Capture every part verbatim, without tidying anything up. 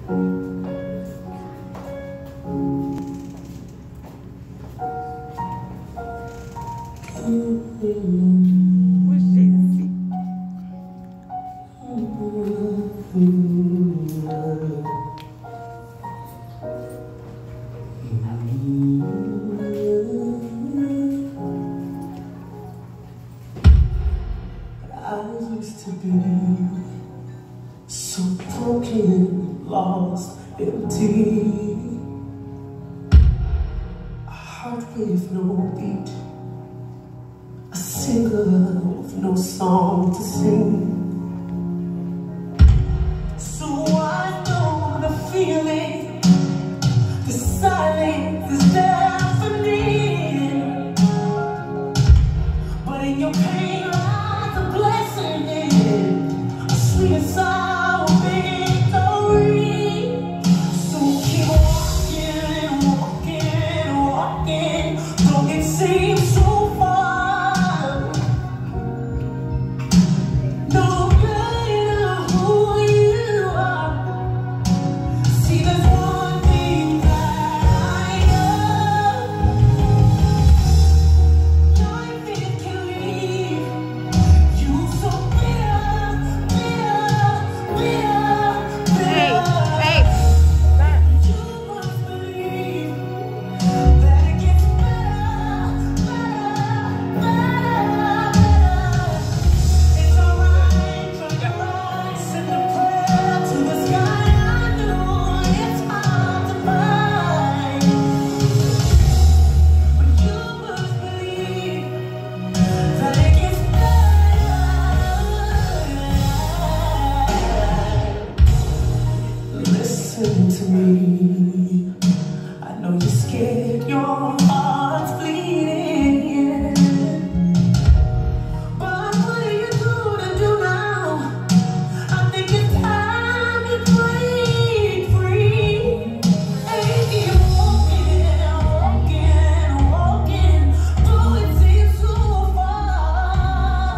I used to be so broken, lost, empty, a heart with no beat, a singer with no song to sing. So I know the feeling, the silence is deafening, but in your pain lies a blessing, a sweet and sour victory. So keep walking, walking, walking, though it seems so far. No matter who you are, see there's one thing that I know. Life it can leave you so bitter, bitter, bitter, bitter. Hey, hey. You must believe that it gets better, better, better, better. It's alright, close your eyes, send a prayer to the sky. I know it's hard to find, but you must believe that it gets better. Listen to me. I know you're scared, your heart's bleeding, but what are you gonna do now? I think it's time you break free and keep walking, walking, walking, though it seems so far.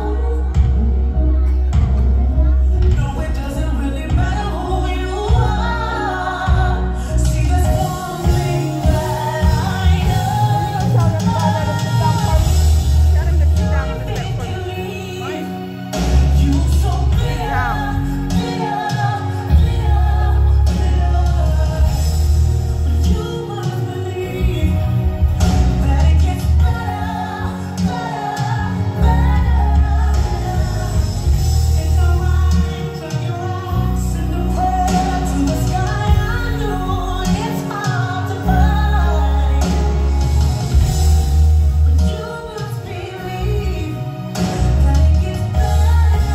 No, it doesn't really matter who you are. See, there's one thing that I know. Tell them about that to sit down first. Tell them to sit down on the step first. You so bitter, bitter, bitter, bitter. But you must believe that it gets better, better, better. It's alright, close your eyes, send a prayer to the sky. I know it's hard to find, but you must believe that it gets better.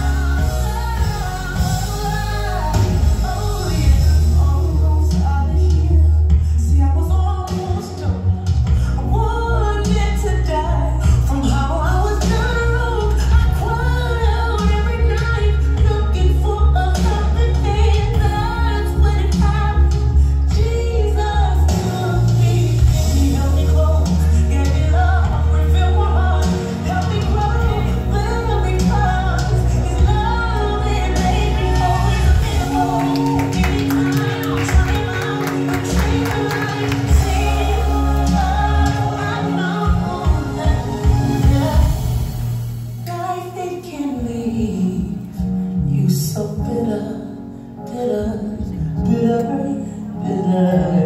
Oh yeah, almost out of here. See, I was almost done. I wanted to die from how I was done wrong. I cried out every night, looking for a helping hand. That's when it happened. Jesus took me. He held me close, gave me love, refilled my heart, helped me grow, better because His love it made me whole. Anytime I try Him out, change my life, see love. I know that, yeah, life it can leave you so bitter, bitter, bitter, bitter.